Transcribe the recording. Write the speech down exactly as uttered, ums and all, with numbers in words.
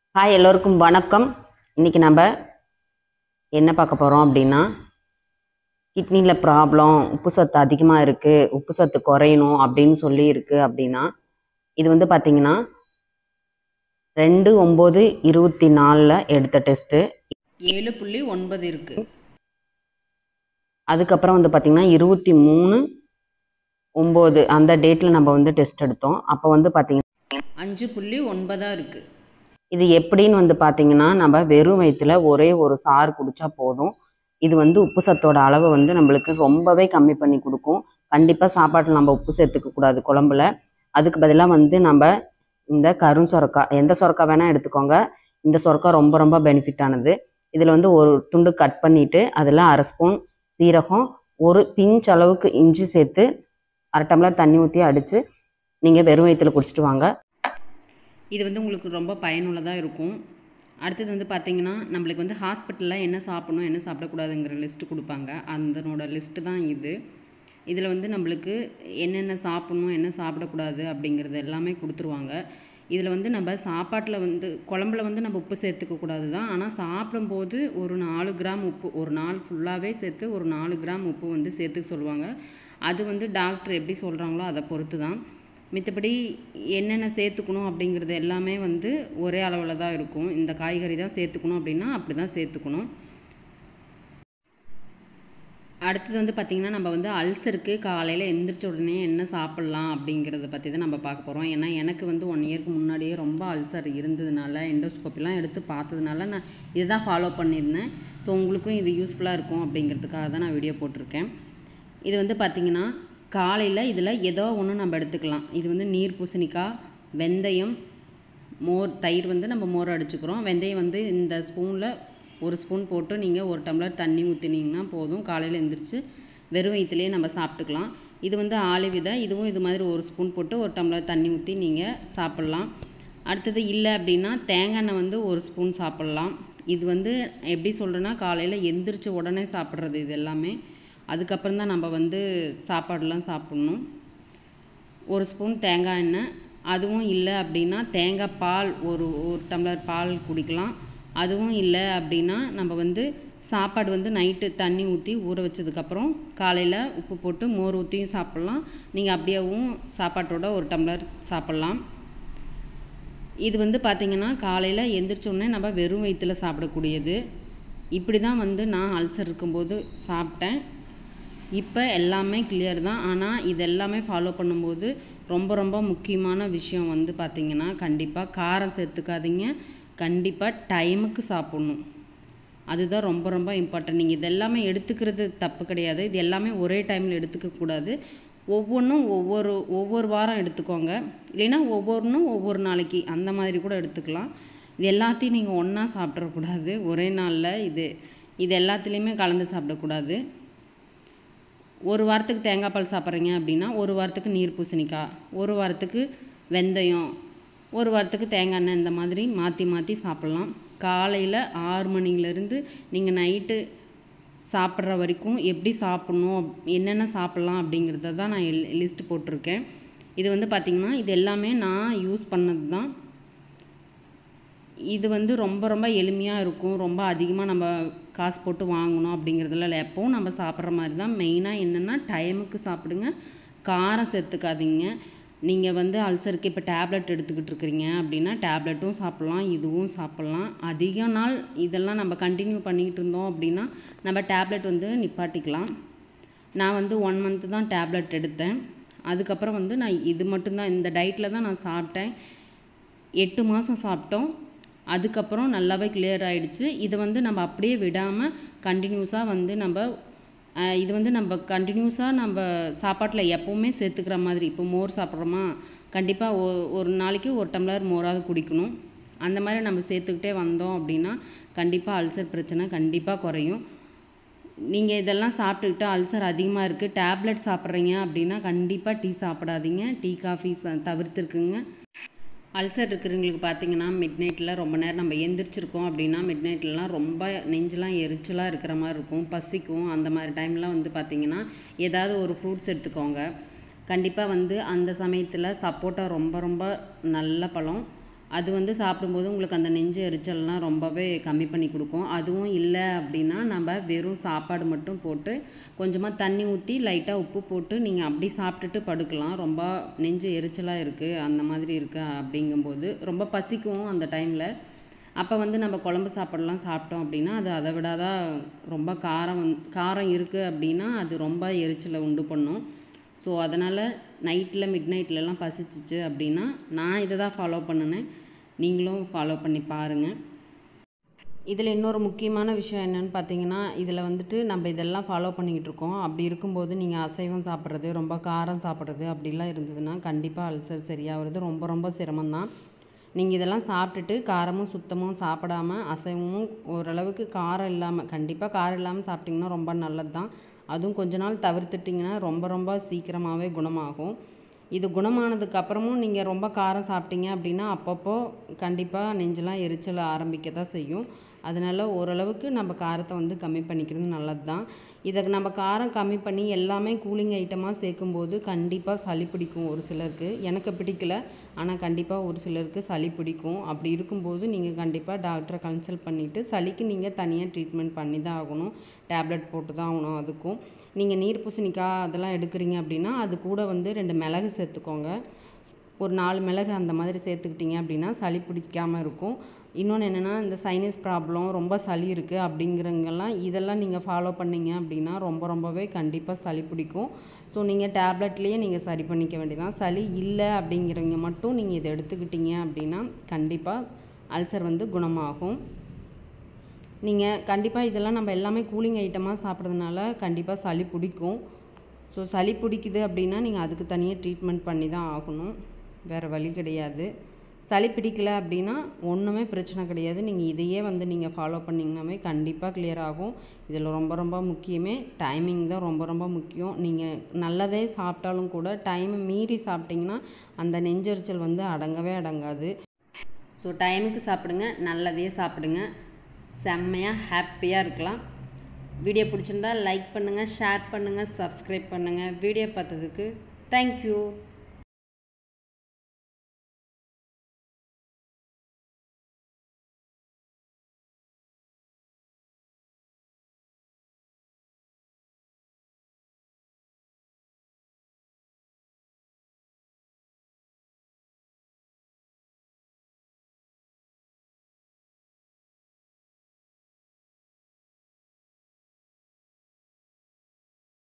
Hi எல்லோருக்கும் வணக்கம். இன்றைக்கி நம்ம என்ன பார்க்க போகிறோம் அப்படின்னா, கிட்னியில் ப்ராப்ளம், உப்பு சத்து அதிகமாக இருக்குது, உப்பு சத்து குறையணும் அப்படின்னு சொல்லி இருக்குது அப்படின்னா, இது வந்து பார்த்திங்கன்னா ரெண்டு ஒம்பது இருபத்தி நாலில் எடுத்த டெஸ்ட்டு ஏழு புள்ளி ஒன்பது இருக்குது. அதுக்கப்புறம் வந்து பார்த்திங்கன்னா இருபத்தி மூணு ஒம்பது அந்த டேட்டில் நம்ம வந்து டெஸ்ட் எடுத்தோம். அப்போ வந்து பார்த்திங்கன்னா அஞ்சு புள்ளி ஒன்பதாக இருக்குது. இது எப்படின்னு வந்து பார்த்திங்கன்னா, நம்ம வெறும் வயிற்றில் ஒரே ஒரு சாறு குடித்தா போதும். இது வந்து உப்பு சத்தோட அளவை வந்து நம்மளுக்கு ரொம்பவே கம்மி பண்ணி கொடுக்கும். கண்டிப்பாக சாப்பாட்டில் நம்ம உப்பு சேர்த்துக்கக்கூடாது குழம்புல. அதுக்கு பதிலாக வந்து நம்ம இந்த கரும் சொரக்காய், எந்த சொரக்காய் வேணால் எடுத்துக்கோங்க. இந்த சொரக்காய் ரொம்ப ரொம்ப பெனிஃபிட்டானது. இதில் வந்து ஒரு துண்டு கட் பண்ணிவிட்டு அதில் அரை ஸ்பூன் சீரகம், ஒரு பிஞ்ச் அளவுக்கு இஞ்சி சேர்த்து அரை டம்ளர் தண்ணி ஊற்றி அடித்து நீங்கள் வெறும் வயிற்றில் குடிச்சிட்டு வாங்க. இது வந்து உங்களுக்கு ரொம்ப பயனுள்ளதாக இருக்கும். அடுத்தது வந்து பார்த்திங்கன்னா, நம்மளுக்கு வந்து ஹாஸ்பிட்டலில் என்ன சாப்பிடணும் என்ன சாப்பிடக்கூடாதுங்கிற லிஸ்ட்டு கொடுப்பாங்க. அதனோட லிஸ்ட்டு தான் இது. இதில் வந்து நம்மளுக்கு என்னென்ன சாப்பிட்ணும் என்ன சாப்பிடக்கூடாது அப்படிங்கிறது எல்லாமே கொடுத்துருவாங்க. இதில் வந்து நம்ம சாப்பாட்டில் வந்து குழம்புல வந்து நம்ம உப்பு சேர்த்துக்கக்கூடாது தான். ஆனால் சாப்பிடும்போது ஒரு நாலு கிராம் உப்பு, ஒரு நாள் ஃபுல்லாகவே சேர்த்து ஒரு நாலு கிராம் உப்பு வந்து சேர்த்துக்க சொல்லுவாங்க. அது வந்து டாக்டர் எப்படி சொல்கிறாங்களோ அதை பொறுத்து தான். மித்தபடி என்னென்ன சேர்த்துக்கணும் அப்படிங்கிறது எல்லாமே வந்து ஒரே அளவில் தான் இருக்கும். இந்த காய்கறி தான் சேர்த்துக்கணும் அப்படின்னா அப்படி தான் சேர்த்துக்கணும். அடுத்தது வந்து பார்த்திங்கன்னா, நம்ம வந்து அல்சருக்கு காலையில் எந்திரிச்ச உடனே என்ன சாப்பிட்லாம் அப்படிங்கிறத பற்றி தான் நம்ம பார்க்க போகிறோம். ஏன்னா எனக்கு வந்து ஒன் இயருக்கு முன்னாடியே ரொம்ப அல்சர் இருந்ததுனால, எண்டோஸ்கோப்பிலாம் எடுத்து பார்த்ததுனால நான் இதை தான் ஃபாலோ பண்ணியிருந்தேன். ஸோ உங்களுக்கும் இது யூஸ்ஃபுல்லாக இருக்கும் அப்படிங்கிறதுக்காக தான் நான் வீடியோ போட்டிருக்கேன். இது வந்து பார்த்திங்கன்னா, காலையில் இதில் ஏதோ ஒன்று நம்ம எடுத்துக்கலாம். இது வந்து நீர் பூசணிக்காய், வெந்தயம், மோர், தயிர் வந்து நம்ம மோர் அடிச்சுக்கிறோம். வெந்தயம் வந்து இந்த ஸ்பூனில் ஒரு ஸ்பூன் போட்டு நீங்கள் ஒரு டம்ளர் தண்ணி ஊற்றினீங்கன்னா போதும். காலையில் எழுந்திரிச்சு வெறும் வயிற்றுலேயே நம்ம சாப்பிட்டுக்கலாம். இது வந்து ஆளி விதை, இதுவும் இது மாதிரி ஒரு ஸ்பூன் போட்டு ஒரு டம்ளர் தண்ணி ஊற்றி நீங்கள் சாப்பிட்லாம். அடுத்தது இல்லை அப்படின்னா தேங்காய் எண்ணெய் வந்து ஒரு ஸ்பூன் சாப்பிட்லாம். இது வந்து எப்படி சொல்கிறேன்னா, காலையில் எந்திரிச்ச உடனே சாப்பிட்றது இது எல்லாமே. அதுக்கப்புறம் தான் நம்ம வந்து சாப்பாடெலாம் சாப்பிட்ணும். ஒரு ஸ்பூன் தேங்காய் எண்ணெய். அதுவும் இல்லை அப்படின்னா தேங்காய் பால், ஒரு ஒரு டம்ளர் பால் குடிக்கலாம். அதுவும் இல்லை அப்படின்னா நம்ம வந்து சாப்பாடு வந்து நைட்டு தண்ணி ஊற்றி ஊற வச்சதுக்கப்புறம் காலையில் உப்பு போட்டு மோர் ஊற்றியும் சாப்பிட்லாம். நீங்கள் அப்படியேவும் சாப்பாட்டோட ஒரு டம்ளர் சாப்பிட்லாம். இது வந்து பார்த்திங்கன்னா, காலையில் எந்திரிச்சோடனே நம்ம வெறும் வயிற்றில் சாப்பிடக்கூடியது. இப்படி தான் வந்து நான் அல்சர் இருக்கும்போது சாப்பிட்டேன். இப்போ எல்லாமே கிளியர் தான். ஆனால் இது எல்லாமே ஃபாலோ பண்ணும்போது ரொம்ப ரொம்ப முக்கியமான விஷயம் வந்து பார்த்திங்கன்னா, கண்டிப்பாக காரம் சேர்த்துக்காதீங்க. கண்டிப்பாக டைமுக்கு சாப்பிட்ணும். அதுதான் ரொம்ப ரொம்ப இம்பார்ட்டன்ட். நீங்கள் இது எல்லாமே எடுத்துக்கிறது தப்பு கிடையாது. இது எல்லாமே ஒரே டைமில் எடுத்துக்கக்கூடாது. ஒவ்வொன்றும் ஒவ்வொரு ஒவ்வொரு வாரம் எடுத்துக்கோங்க. இல்லைன்னா ஒவ்வொன்றும் ஒவ்வொரு நாளைக்கு அந்த மாதிரி கூட எடுத்துக்கலாம். இது எல்லாத்தையும் நீங்கள் ஒன்றா சாப்பிட்றக்கூடாது ஒரே நாளில். இது இது எல்லாத்துலேயுமே கலந்து சாப்பிடக்கூடாது. ஒரு வாரத்துக்கு தேங்காய் பால் சாப்பிட்றீங்க அப்படின்னா ஒரு வாரத்துக்கு நீர் பூசணிக்காய், ஒரு வாரத்துக்கு வெந்தயம், ஒரு வாரத்துக்கு தேங்காய் எண்ணெய், இந்த மாதிரி மாற்றி மாற்றி சாப்பிட்லாம். காலையில் ஆறு மணிலேருந்து நீங்கள் நைட்டு சாப்பிட்ற வரைக்கும் எப்படி சாப்பிட்ணும், என்னென்ன சாப்பிட்லாம் அப்படிங்கிறத தான் நான் லிஸ்ட்டு போட்டிருக்கேன். இது வந்து பார்த்திங்கன்னா, இது எல்லாமே நான் யூஸ் பண்ணது தான். இது வந்து ரொம்ப ரொம்ப எளிமையாக இருக்கும். ரொம்ப அதிகமாக நம்ம காசு போட்டு வாங்கணும் அப்படிங்கிறதுல இல்லை. எப்போவும் நம்ம சாப்பிட்ற மாதிரி தான். மெயினாக என்னென்னா டைமுக்கு சாப்பிடுங்க. காரம் சேர்த்துக்காதீங்க. நீங்கள் வந்து அல்சருக்கு இப்போ டேப்லெட் எடுத்துக்கிட்டு இருக்கிறீங்க அப்படின்னா டேப்லெட்டும் சாப்பிட்லாம், இதுவும் சாப்பிட்லாம். அதிக நாள் இதெல்லாம் நம்ம கண்டினியூ பண்ணிக்கிட்டு இருந்தோம் அப்படின்னா நம்ம டேப்லெட் வந்து நிப்பாட்டிக்கலாம். நான் வந்து ஒன் மந்த்து தான் டேப்லெட் எடுத்தேன். அதுக்கப்புறம் வந்து நான் இது மட்டும்தான், இந்த டயட்டில் தான் நான் சாப்பிட்டேன். எட்டு மாதம் சாப்பிட்டோம். அதுக்கப்புறம் நல்லாவே கிளியர் ஆகிடுச்சு. இதை வந்து நம்ம அப்படியே விடாமல் கண்டினியூஸாக வந்து நம்ம இது வந்து நம்ம கண்டினியூஸாக நம்ம சாப்பாட்டில் எப்போவுமே சேர்த்துக்கிற மாதிரி. இப்போ மோர் சாப்பிட்றோமா, கண்டிப்பாக ஒ ஒரு நாளைக்கு ஒரு டம்ளர் மோராவது குடிக்கணும். அந்த மாதிரி நம்ம சேர்த்துக்கிட்டே வந்தோம் அப்படின்னா கண்டிப்பாக அல்சர் பிரச்சனை கண்டிப்பாக குறையும். நீங்கள் இதெல்லாம் சாப்பிட்டுக்கிட்டு அல்சர் அதிகமாக இருக்குது, டேப்லெட் சாப்பிட்றீங்க அப்படின்னா கண்டிப்பாக டீ சாப்பிடாதீங்க. Tea coffee தவிர்த்துருக்குங்க. அல்சர் இருக்கிறவங்களுக்கு பார்த்திங்கன்னா, மிட் நைட்டில் ரொம்ப நேரம் நம்ம எந்திரிச்சிருக்கோம் அப்படின்னா மிட் நைட்லலாம் ரொம்ப நெஞ்செலாம் எரிச்சலாக இருக்கிற மாதிரி இருக்கும், பசிக்கும். அந்த மாதிரி டைம்லாம் வந்து பார்த்திங்கன்னா ஏதாவது ஒரு ஃப்ரூட்ஸ் எடுத்துக்கோங்க. கண்டிப்பாக வந்து அந்த சமயத்தில் சப்போட்டா ரொம்ப ரொம்ப நல்ல பழம். அது வந்து சாப்பிடும்போது உங்களுக்கு அந்த நெஞ்சு எரிச்சல்லாம் ரொம்பவே கம்மி பண்ணி கொடுக்கும். அதுவும் இல்லை அப்படின்னா நம்ம வெறும் சாப்பாடு மட்டும் போட்டு கொஞ்சமாக தண்ணி ஊற்றி லைட்டாக உப்பு போட்டு நீங்கள் அப்படி சாப்பிட்டுட்டு படுக்கலாம். ரொம்ப நெஞ்சு எரிச்சலாக இருக்குது அந்த மாதிரி இருக்குது அப்படிங்கும்போது ரொம்ப பசிக்கும் அந்த டைமில். அப்போ வந்து நம்ம குழம்பு சாப்பாடுலாம் சாப்பிட்டோம் அப்படின்னா அது அதை விடாதான் ரொம்ப காரம் வந் காரம் இருக்குது அப்படின்னா அது ரொம்ப எரிச்சலை உண்டு பண்ணும். ஸோ அதனால் நைட்டில் மிட் நைட்லலாம் பசிச்சிச்சு அப்படின்னா நான் இதை தான் ஃபாலோ பண்ணினேன். நீங்களும் ஃபாலோ பண்ணி பாருங்கள். இதில் இன்னொரு முக்கியமான விஷயம் என்னென்னு பார்த்தீங்கன்னா, இதில் வந்துட்டு நம்ம இதெல்லாம் ஃபாலோ பண்ணிக்கிட்டு இருக்கோம். அப்படி இருக்கும்போது நீங்கள் அசைவம் சாப்பிட்றது, ரொம்ப காரம் சாப்பிட்றது அப்படிலாம் இருந்ததுன்னா கண்டிப்பாக அல்சர் சரியாகிறது ரொம்ப ரொம்ப சிரமம்தான். நீங்கள் இதெல்லாம் சாப்பிட்டுட்டு காரமும் சுத்தமும் சாப்பிடாம அசைவமும் ஓரளவுக்கு காரம் இல்லாமல், கண்டிப்பாக காரம் இல்லாமல் சாப்பிட்டிங்கன்னா ரொம்ப நல்லது தான். அதுவும் கொஞ்ச நாள் தவிர்த்துட்டிங்கன்னா ரொம்ப ரொம்ப சீக்கிரமாகவே குணமாகும். இது குணமானதுக்கு அப்புறமும் நீங்கள் ரொம்ப காரம் சாப்பிட்டீங்க அப்படின்னா அப்பப்போ கண்டிப்பாக நெஞ்செல்லாம் எரிச்சல் ஆரம்பிக்க தான் செய்யும். அதனால் ஓரளவுக்கு நம்ம காரத்தை வந்து கம்மி பண்ணிக்கிறது நல்லது தான். இதை நம்ம காரம் கம்மி பண்ணி எல்லாமே கூலிங் ஐட்டமாக சேர்க்கும்போது கண்டிப்பாக சளி பிடிக்கும் ஒரு சிலருக்கு. எனக்கு பிடிக்கல, ஆனால் கண்டிப்பாக ஒரு சிலருக்கு சளி பிடிக்கும். அப்படி இருக்கும்போது நீங்கள் கண்டிப்பாக டாக்டரை கன்சல்ட் பண்ணிவிட்டு சளிக்கு நீங்கள் தனியாக ட்ரீட்மெண்ட் பண்ணி தான் ஆகணும். டேப்லெட் போட்டு தான் ஆகணும். அதுக்கும் நீங்கள் நீர் பூசணிக்காய் அதெல்லாம் எடுக்கிறீங்க அப்படின்னா அது கூட வந்து ரெண்டு மிளகு சேர்த்துக்கோங்க. ஒரு நாலு மிளகு அந்த மாதிரி சேர்த்துக்கிட்டிங்க அப்படின்னா சளி பிடிக்காமல் இருக்கும். இன்னொன்று என்னென்னா, இந்த சைனஸ் ப்ராப்ளம் ரொம்ப சளி இருக்குது அப்படிங்கிறவங்கெல்லாம் இதெல்லாம் நீங்கள் ஃபாலோ பண்ணிங்க அப்படின்னா ரொம்ப ரொம்பவே கண்டிப்பாக சளி பிடிக்கும். ஸோ நீங்கள் டேப்லெட்லேயே நீங்கள் சரி பண்ணிக்க வேண்டியதான். சளி இல்லை அப்படிங்கிறவங்க மட்டும் நீங்கள் இதை எடுத்துக்கிட்டீங்க அப்படின்னா கண்டிப்பாக அல்சர் வந்து குணமாகும். நீங்கள் கண்டிப்பாக இதெல்லாம் நம்ம எல்லாமே கூலிங் ஐட்டமாக சாப்பிட்றதுனால கண்டிப்பாக சளி பிடிக்கும். ஸோ சளி பிடிக்குது அப்படின்னா நீங்கள் அதுக்கு தனியாக ட்ரீட்மெண்ட் பண்ணி தான் ஆகணும். வேறு வழி கிடையாது. சளி பிடிக்கல அப்படின்னா ஒன்றுமே பிரச்சனை கிடையாது. நீங்கள் இதையே வந்து நீங்கள் ஃபாலோ பண்ணிங்கனாவே கண்டிப்பாக கிளியர் ஆகும். இதில் ரொம்ப ரொம்ப முக்கியமே டைமிங் தான் ரொம்ப ரொம்ப முக்கியம். நீங்கள் நல்லதே சாப்பிட்டாலும் கூட டைமை மீறி சாப்பிட்டிங்கன்னா அந்த நெஞ்செரிச்சல் வந்து அடங்கவே அடங்காது. ஸோ டைமுக்கு சாப்பிடுங்க, நல்லதே சாப்பிடுங்க, செம்மையாக ஹாப்பியாக இருக்கலாம். வீடியோ பிடிச்சிருந்தா லைக் பண்ணுங்கள், ஷேர் பண்ணுங்கள், சப்ஸ்கிரைப் பண்ணுங்கள். வீடியோ பார்த்ததுக்கு தேங்க்யூ.